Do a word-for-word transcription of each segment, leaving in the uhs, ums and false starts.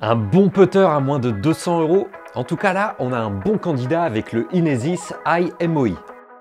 Un bon putter à moins de deux cents euros? En tout cas là, on a un bon candidat avec le Inesis I M O I.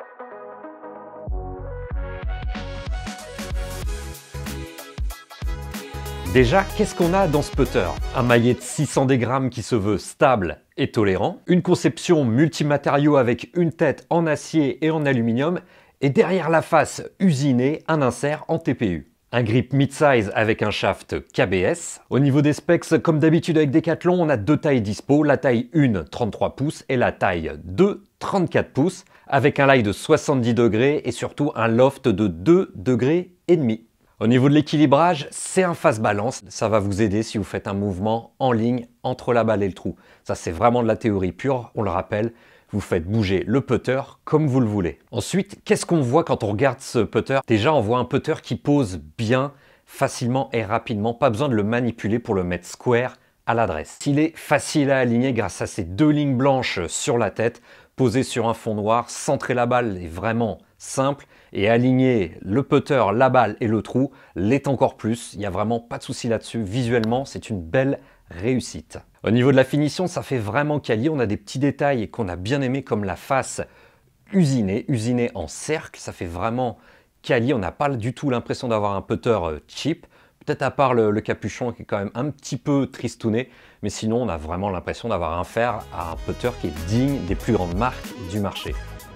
Déjà, qu'est-ce qu'on a dans ce putter? Un maillet de six cents grammes qui se veut stable et tolérant, une conception multimatériaux avec une tête en acier et en aluminium, et derrière la face usinée, un insert en T P U. Un grip mid-size avec un shaft K B S. Au niveau des specs, comme d'habitude avec Decathlon, on a deux tailles dispo, la taille un trente-trois pouces et la taille deux trente-quatre pouces, avec un lie de soixante-dix degrés et surtout un loft de deux degrés et demi. Au niveau de l'équilibrage, c'est un face balance. Ça va vous aider si vous faites un mouvement en ligne entre la balle et le trou. Ça, c'est vraiment de la théorie pure, on le rappelle. Vous faites bouger le putter comme vous le voulez. Ensuite, qu'est-ce qu'on voit quand on regarde ce putter? Déjà, on voit un putter qui pose bien, facilement et rapidement. Pas besoin de le manipuler pour le mettre square à l'adresse. Il est facile à aligner grâce à ces deux lignes blanches sur la tête, posées sur un fond noir. Centrer la balle est vraiment simple et aligner le putter, la balle et le trou l'est encore plus. Il n'y a vraiment pas de souci là-dessus. Visuellement, c'est une belle réussite. Au niveau de la finition, ça fait vraiment quali. On a des petits détails qu'on a bien aimés comme la face usinée, usinée en cercle. Ça fait vraiment quali. On n'a pas du tout l'impression d'avoir un putter cheap. Peut-être à part le, le capuchon qui est quand même un petit peu tristouné. Mais sinon, on a vraiment l'impression d'avoir affaire à un putter qui est digne des plus grandes marques du marché.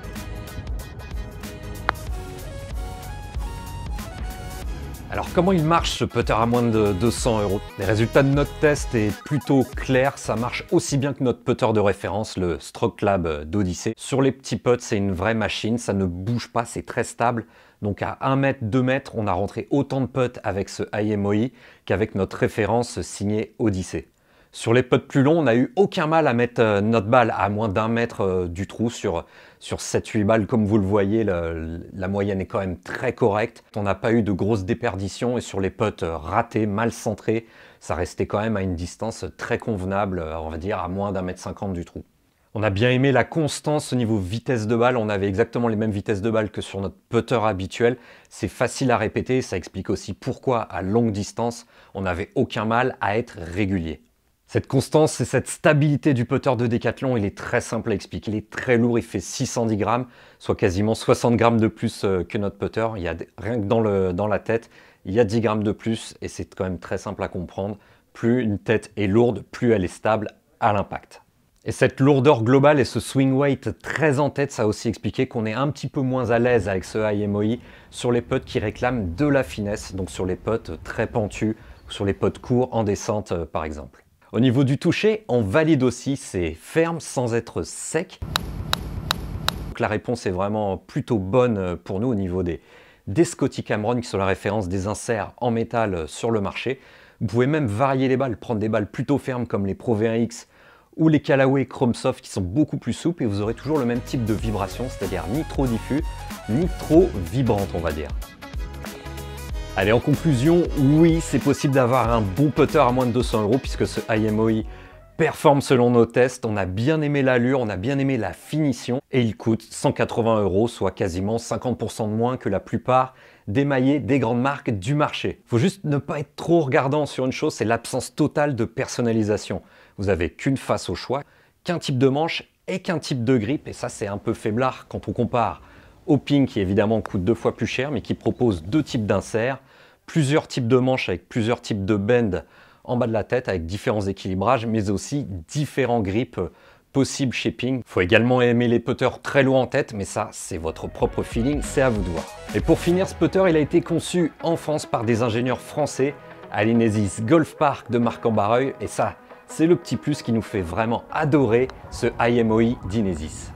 Alors comment il marche ce putter à moins de deux cents euros? Les résultats de notre test est plutôt clair, ça marche aussi bien que notre putter de référence, le Stroke Lab d'Odyssey. Sur les petits putts, c'est une vraie machine, ça ne bouge pas, c'est très stable. Donc à un mètre, deux mètres, on a rentré autant de putts avec ce I M O I qu'avec notre référence signée Odyssey. Sur les putts plus longs, on n'a eu aucun mal à mettre notre balle à moins d'un mètre du trou sur, sur sept huit balles. Comme vous le voyez, le, la moyenne est quand même très correcte. On n'a pas eu de grosses déperditions et sur les putts ratés, mal centrés, ça restait quand même à une distance très convenable, on va dire à moins d'un mètre cinquante du trou. On a bien aimé la constance au niveau vitesse de balle. On avait exactement les mêmes vitesses de balle que sur notre putter habituel. C'est facile à répéter, ça explique aussi pourquoi à longue distance, on n'avait aucun mal à être régulier. Cette constance et cette stabilité du putter de Decathlon, il est très simple à expliquer. Il est très lourd, il fait six cent dix grammes, soit quasiment soixante grammes de plus que notre putter. Il y a, rien que dans, le, dans la tête, il y a dix grammes de plus et c'est quand même très simple à comprendre. Plus une tête est lourde, plus elle est stable à l'impact. Et cette lourdeur globale et ce swing weight très en tête, ça a aussi expliqué qu'on est un petit peu moins à l'aise avec ce I M O I sur les putts qui réclament de la finesse, donc sur les putts très pentus, ou sur les putts courts en descente par exemple. Au niveau du toucher, on valide aussi, c'est ferme sans être sec. Donc la réponse est vraiment plutôt bonne pour nous au niveau des, des Scotty Cameron qui sont la référence des inserts en métal sur le marché. Vous pouvez même varier les balles, prendre des balles plutôt fermes comme les Pro V un X ou les Callaway Chrome Soft qui sont beaucoup plus souples et vous aurez toujours le même type de vibration, c'est-à-dire ni trop diffus, ni trop vibrante on va dire. Allez, en conclusion, oui, c'est possible d'avoir un bon putter à moins de deux cents euros puisque ce I M O I performe selon nos tests. On a bien aimé l'allure, on a bien aimé la finition et il coûte cent quatre-vingts euros, soit quasiment cinquante pour cent de moins que la plupart des maillets des grandes marques du marché. Il faut juste ne pas être trop regardant sur une chose, c'est l'absence totale de personnalisation. Vous n'avez qu'une face au choix, qu'un type de manche et qu'un type de grip et ça c'est un peu faiblard quand on compare au Ping qui évidemment coûte deux fois plus cher mais qui propose deux types d'inserts, plusieurs types de manches avec plusieurs types de bends en bas de la tête avec différents équilibrages mais aussi différents grips possibles chez Ping. Il faut également aimer les putters très lourds en tête mais ça c'est votre propre feeling, c'est à vous de voir. Et pour finir, ce putter il a été conçu en France par des ingénieurs français à l'Inesis Golf Park de Marc-en-Barreuil et ça c'est le petit plus qui nous fait vraiment adorer ce I M O I d'Inesis.